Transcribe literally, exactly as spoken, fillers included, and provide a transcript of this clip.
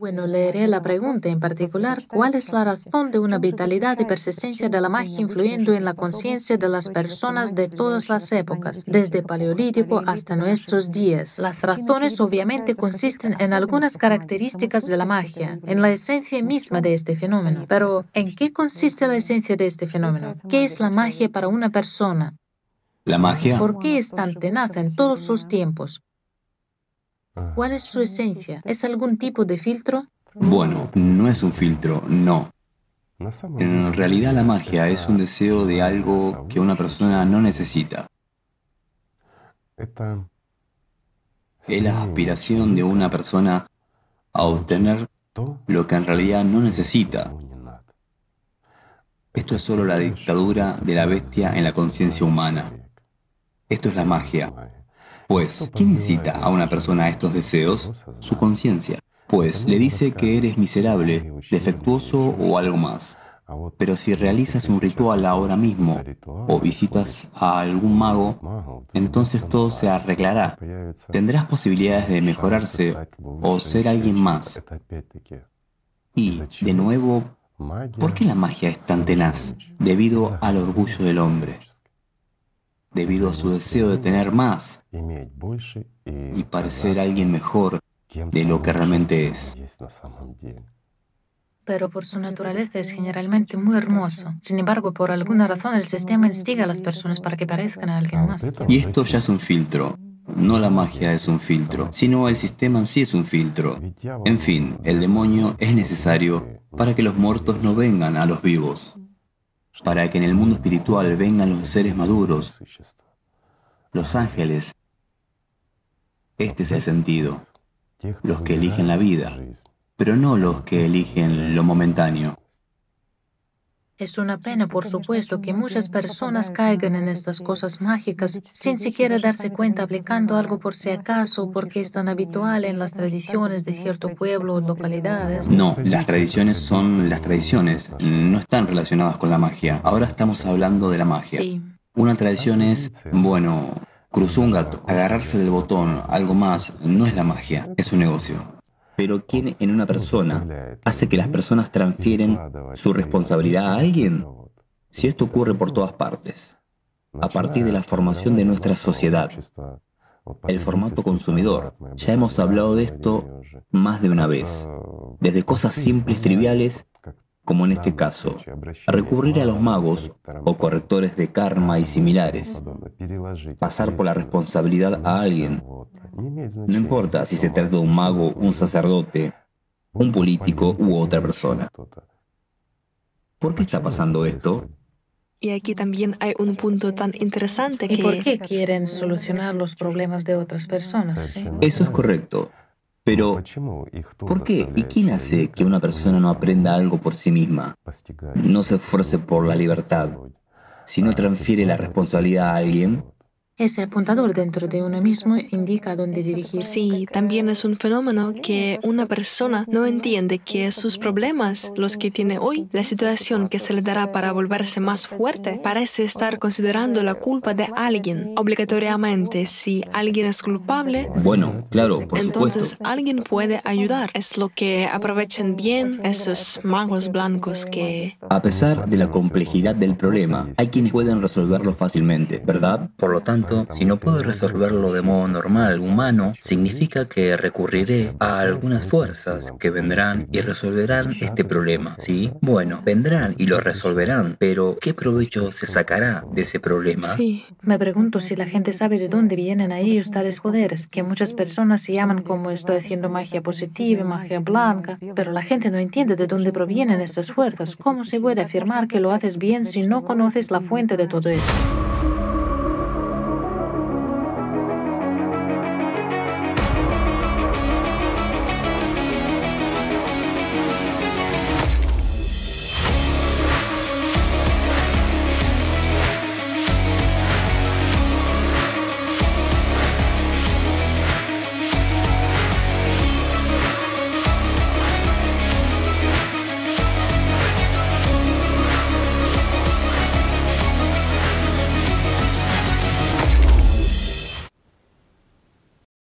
Bueno, leeré la pregunta en particular, ¿cuál es la razón de una vitalidad y persistencia de la magia influyendo en la conciencia de las personas de todas las épocas, desde Paleolítico hasta nuestros días? Las razones obviamente consisten en algunas características de la magia, en la esencia misma de este fenómeno. Pero, ¿en qué consiste la esencia de este fenómeno? ¿Qué es la magia para una persona? La magia, ¿Por qué es tan tenaz en todos los tiempos? ¿Cuál es su esencia? ¿Es algún tipo de filtro? bueno, no es un filtro, no. En realidad la magia es un deseo de algo que una persona no necesita. Es la aspiración de una persona a obtener lo que en realidad no necesita. Esto es solo la dictadura de la bestia en la conciencia humana. Esto es la magia. Pues, ¿quién incita a una persona a estos deseos? Su conciencia. Pues le dice que eres miserable, defectuoso o algo más. Pero si realizas un ritual ahora mismo o visitas a algún mago, entonces todo se arreglará. Tendrás posibilidades de mejorarse o ser alguien más. Y, de nuevo, ¿por qué la magia es tan tenaz? Debido al orgullo del hombre. Debido a su deseo de tener más y parecer alguien mejor de lo que realmente es. Pero por su naturaleza es generalmente muy hermoso. Sin embargo, por alguna razón el sistema instiga a las personas para que parezcan a alguien más. Y esto ya es un filtro. No la magia es un filtro, sino el sistema en sí es un filtro. En fin, el demonio es necesario para que los muertos no vengan a los vivos, para que en el mundo espiritual vengan los seres maduros, los ángeles. Este es el sentido, los que eligen la vida, pero no los que eligen lo momentáneo. Es una pena, por supuesto, que muchas personas caigan en estas cosas mágicas sin siquiera darse cuenta, aplicando algo por si acaso, porque es tan habitual en las tradiciones de cierto pueblo o localidades. No, las tradiciones son las tradiciones, no están relacionadas con la magia. Ahora estamos hablando de la magia. Sí. Una tradición es, bueno, cruzó un gato, agarrarse del botón, algo más, no es la magia, es un negocio. Pero ¿quién en una persona hace que las personas transfieren su responsabilidad a alguien? Si esto ocurre por todas partes, a partir de la formación de nuestra sociedad, el formato consumidor, ya hemos hablado de esto más de una vez, desde cosas simples, triviales, como en este caso, recurrir a los magos o correctores de karma y similares, pasar por la responsabilidad a alguien. No importa si se trata de un mago, un sacerdote, un político u otra persona. ¿Por qué está pasando esto? Y aquí también hay un punto tan interesante que... ¿Y por qué quieren solucionar los problemas de otras personas? ¿Sí? Eso es correcto. Pero, ¿por qué y quién hace que una persona no aprenda algo por sí misma? No se esfuerce por la libertad, sino transfiere la responsabilidad a alguien. Ese apuntador dentro de uno mismo indica dónde dirigir. Sí, también es un fenómeno que una persona no entiende que sus problemas, los que tiene hoy, la situación que se le dará para volverse más fuerte, parece estar considerando la culpa de alguien. Obligatoriamente, si alguien es culpable, Bueno, claro, por entonces supuesto. alguien puede ayudar. Es lo que aprovechan bien esos magos blancos que... A pesar de la complejidad del problema, hay quienes pueden resolverlo fácilmente, ¿verdad? Por lo tanto, si no puedo resolverlo de modo normal, humano, significa que recurriré a algunas fuerzas que vendrán y resolverán este problema, ¿sí? Bueno, vendrán y lo resolverán, pero ¿qué provecho se sacará de ese problema? Sí. Me pregunto si la gente sabe de dónde vienen a ellos tales poderes, que muchas personas se llaman como estoy haciendo magia positiva, magia blanca, pero la gente no entiende de dónde provienen estas fuerzas. ¿Cómo se puede afirmar que lo haces bien si no conoces la fuente de todo esto?